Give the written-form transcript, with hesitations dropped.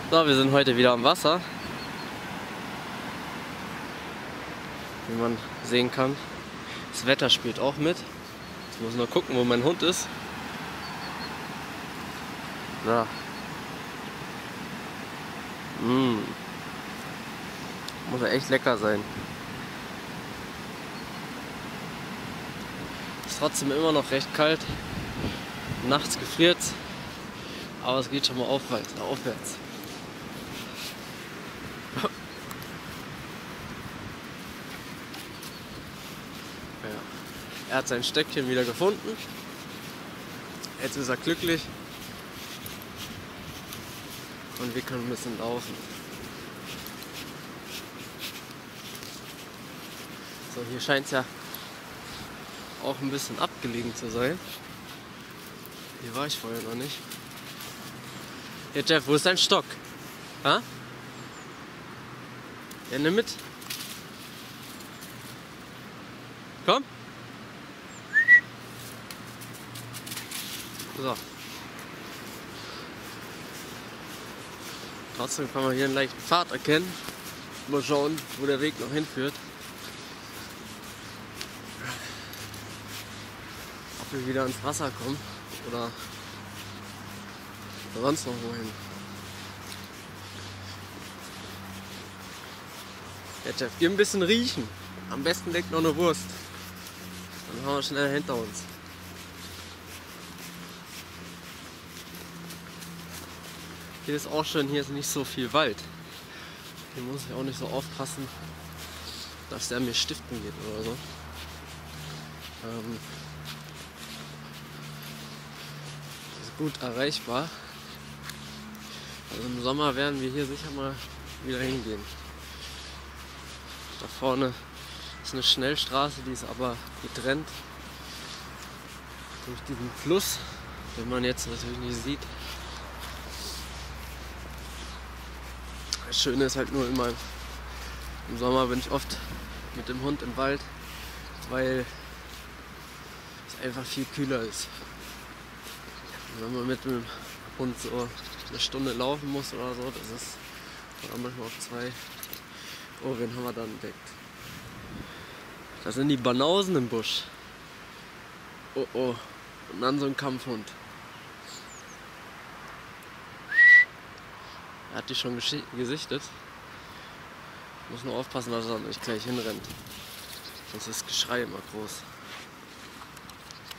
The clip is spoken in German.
So, wir sind heute wieder am Wasser. Wie man sehen kann. Das Wetter spielt auch mit. Jetzt muss ich nur gucken, wo mein Hund ist. Da. Muss ja echt lecker sein. Ist trotzdem immer noch recht kalt. Nachts gefriert's. Aber es geht schon mal aufwärts. Ja. Er hat sein Stöckchen wieder gefunden. Jetzt ist er glücklich. Und wir können ein bisschen laufen. So, hier scheint es ja auch ein bisschen abgelegen zu sein. Hier war ich vorher noch nicht. Ja, Jeff, wo ist dein Stock? Ha? Ja, nimm mit. Komm. So. Trotzdem kann man hier einen leichten Pfad erkennen. Mal schauen, wo der Weg noch hinführt. Ob wir wieder ins Wasser kommen oder sonst noch wohin. Ja, Jeff, geh ein bisschen riechen. Am besten leckt noch eine Wurst. Dann haben wir schnell hinter uns. Hier ist auch schön, hier ist nicht so viel Wald. Hier muss ich auch nicht so aufpassen, dass der mir stiften geht oder so. Ist gut erreichbar. Also im Sommer werden wir hier sicher mal wieder hingehen. Da vorne ist eine Schnellstraße, die ist aber getrennt durch diesen Fluss, den man jetzt natürlich nicht sieht. Das Schöne ist halt nur immer, im Sommer bin ich oft mit dem Hund im Wald, weil es einfach viel kühler ist. Und wenn man mit dem Hund so eine Stunde laufen muss oder so, das ist, oder manchmal auch 2. Oh, wen haben wir dann entdeckt? Das sind die Banausen im Busch. Oh oh. Und dann so ein Kampfhund. Er hat die schon gesichtet. Muss nur aufpassen, dass er nicht gleich hinrennt. Sonst ist das Geschrei immer groß.